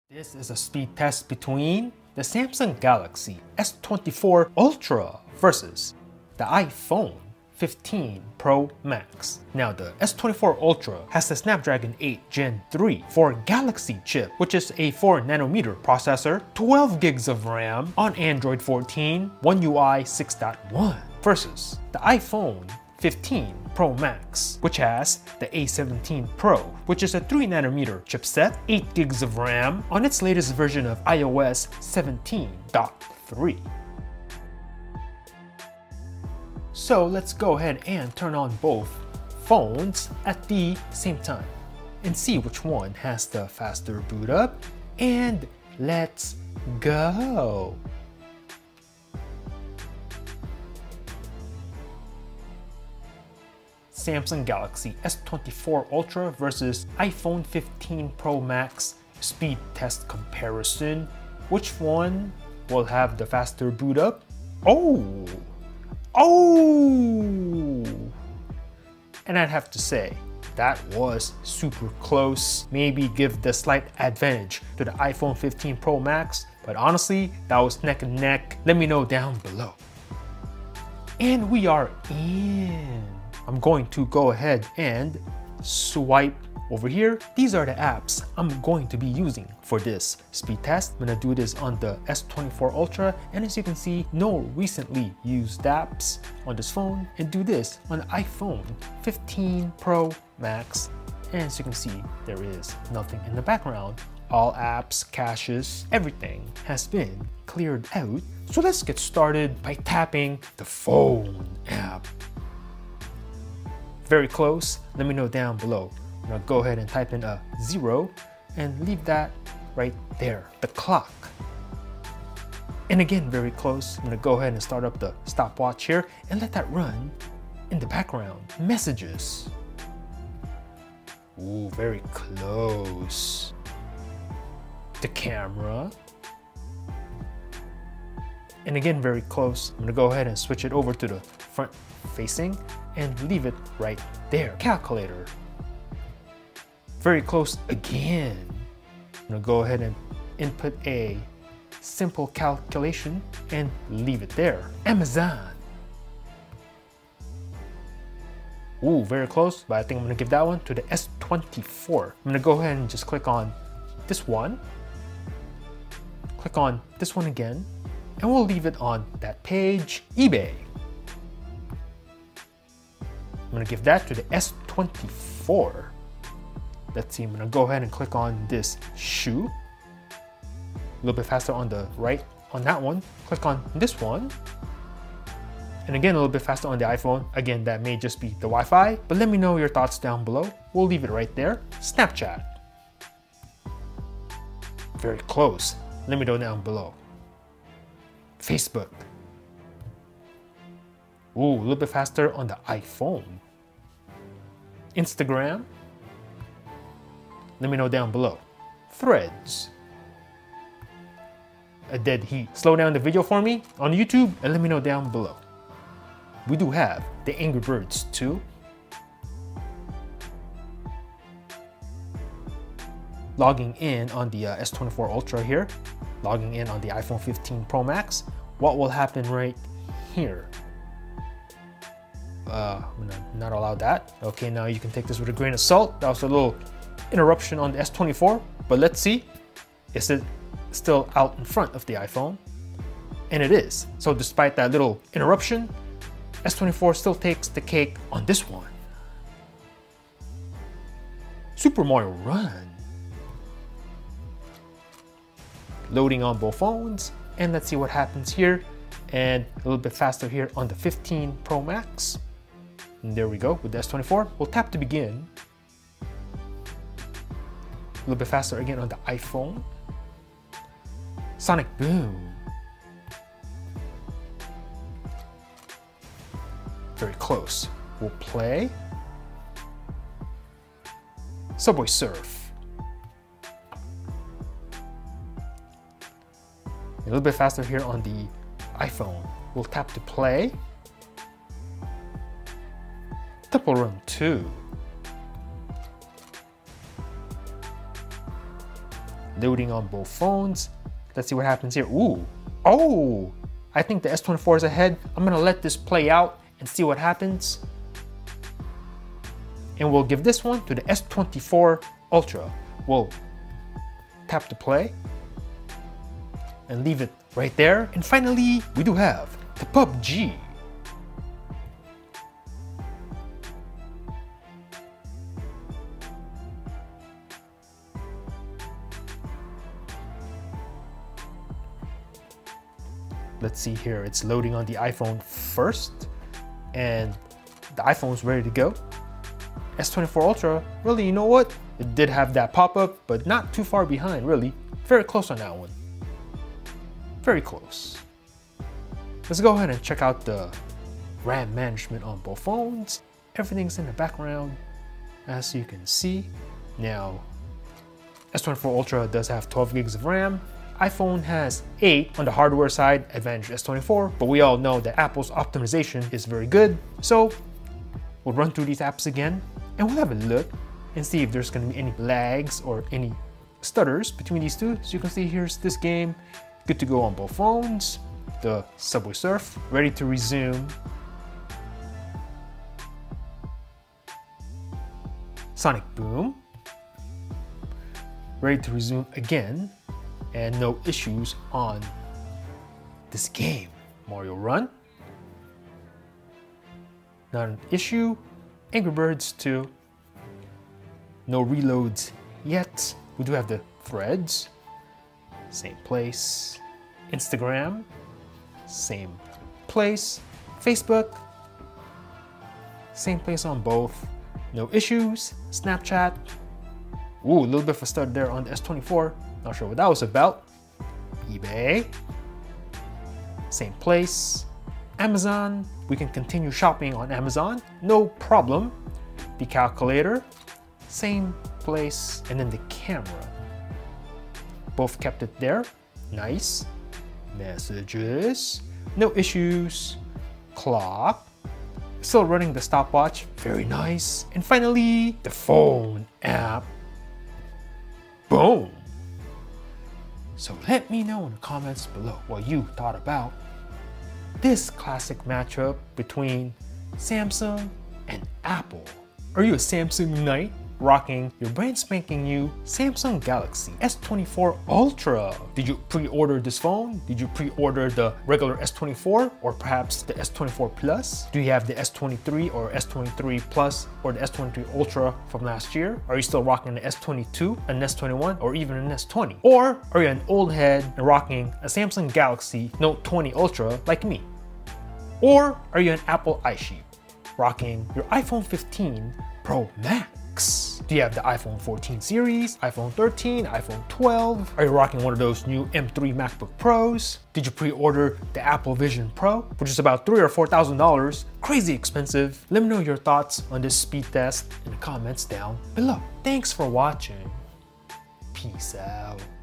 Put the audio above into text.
This is a speed test between the Samsung Galaxy S24 Ultra versus the iPhone 15 Pro Max. Now the S24 Ultra has the Snapdragon 8 Gen 3 for Galaxy chip, which is a 4nm processor, 12 gigs of RAM on Android 14, One UI 6.1 versus the iPhone 15 Pro Max, which has the A17 Pro, which is a 3nm chipset, 8 gigs of RAM on its latest version of iOS 17.3. So let's go ahead and turn on both phones at the same time and see which one has the faster boot up, and let's go! Samsung Galaxy S24 Ultra versus iPhone 15 Pro Max speed test comparison. Which one will have the faster boot up? Oh! And I'd have to say, that was super close. Maybe give the slight advantage to the iPhone 15 Pro Max, but honestly, that was neck and neck. Let me know down below. And we are in. I'm going to go ahead and swipe over here. These are the apps I'm going to be using for this speed test. I'm gonna do this on the S24 Ultra, and as you can see, no recently used apps on this phone, and do this on the iPhone 15 Pro Max. And as you can see, there is nothing in the background. All apps, caches, everything has been cleared out. So let's get started by tapping the phone app. Very close, let me know down below. I'm gonna go ahead and type in a 0 and leave that right there, the clock. And again, very close, I'm gonna go ahead and start up the stopwatch here and let that run in the background. Messages. Ooh, very close. The camera. And again, very close. I'm gonna go ahead and switch it over to the front facing and leave it right there. Calculator. Very close again. I'm gonna go ahead and input a simple calculation and leave it there. Amazon. Ooh, very close, but I think I'm gonna give that one to the S24. I'm gonna go ahead and just click on this one. Click on this one again, and we'll leave it on that page. eBay. I'm gonna give that to the S24. Let's see, I'm gonna go ahead and click on this shoe. A little bit faster on the right on that one. Click on this one. And again, a little bit faster on the iPhone. Again, that may just be the Wi-Fi, but let me know your thoughts down below. We'll leave it right there. Snapchat. Very close. Let me know down below. Facebook. Ooh, a little bit faster on the iPhone. Instagram. Let me know down below. Threads. A dead heat. Slow down the video for me on YouTube and let me know down below. We do have the Angry Birds too. Logging in on the S24 Ultra here. Logging in on the iPhone 15 Pro Max. What will happen right here? I'm gonna not allow that. Okay, now you can take this with a grain of salt. That was a little interruption on the S24, but let's see. Is it still out in front of the iPhone? And it is. So despite that little interruption, S24 still takes the cake on this one. Super Mario Run. Loading on both phones, and let's see what happens here. And a little bit faster here on the 15 Pro Max. And there we go with the S24. We'll tap to begin. A little bit faster again on the iPhone. Sonic Boom. Very close. We'll play. Subway Surf. A little bit faster here on the iPhone. We'll tap to play. Temple Run 2. loading on both phones. Let's see what happens here. Ooh, oh, I think the S24 is ahead. I'm gonna let this play out and see what happens. And we'll give this one to the S24 Ultra. We'll tap to play and leave it right there. And finally, we do have the PUBG. Let's see here, it's loading on the iPhone first, and the iPhone's ready to go. S24 Ultra, really, you know what? It did have that pop-up, but not too far behind, really. Very close on that one. Very close. Let's go ahead and check out the RAM management on both phones. Everything's in the background, as you can see. Now, S24 Ultra does have 12 gigs of RAM. iPhone has 8 on the hardware side, advantage S24, but we all know that Apple's optimization is very good. So we'll run through these apps again and we'll have a look and see if there's gonna be any lags or any stutters between these two. So you can see here's this game, good to go on both phones. The Subway Surf, ready to resume. Sonic Boom, ready to resume again. And no issues on this game. Mario Run, not an issue. Angry Birds 2, no reloads yet. We do have the Threads, same place. Instagram, same place. Facebook, same place on both. No issues. Snapchat, ooh, a little bit of a stutter there on the S24. Not sure what that was about. eBay, same place. Amazon, we can continue shopping on Amazon, no problem. The calculator, same place. And then the camera, both kept it there, nice. Messages, no issues. Clock, still running the stopwatch, very nice. And finally, the phone app, boom. So let me know in the comments below what you thought about this classic matchup between Samsung and Apple. Are you a Samsung Knight rocking your brand spanking new Samsung Galaxy S24 Ultra? Did you pre-order this phone? Did you pre-order the regular S24 or perhaps the S24 Plus? Do you have the S23 or S23 Plus or the S23 Ultra from last year? Are you still rocking the S22, an S21, or even an S20? Or are you an old head and rocking a Samsung Galaxy Note 20 Ultra like me? Or are you an Apple iSheep rocking your iPhone 15 Pro Max? Do you have the iPhone 14 series, iPhone 13, iPhone 12? Are you rocking one of those new M3 MacBook Pros? Did you pre-order the Apple Vision Pro, which is about $3,000 or $4,000? Crazy expensive. Let me know your thoughts on this speed test in the comments down below. Thanks for watching. Peace out.